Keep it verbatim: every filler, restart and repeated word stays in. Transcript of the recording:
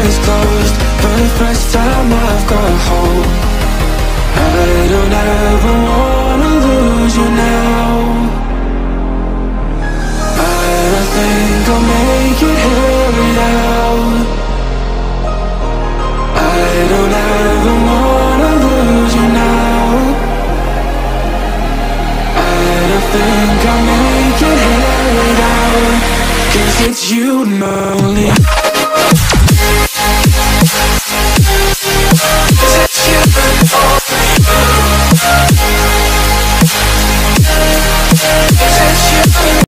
eyes closed, for the first time I've got hope. I don't ever wanna lose you now. I don't think I'll make it here without. I don't ever wanna lose you now. I don't think I'll make it here without. 'Cause it's you and me only. It's you and me.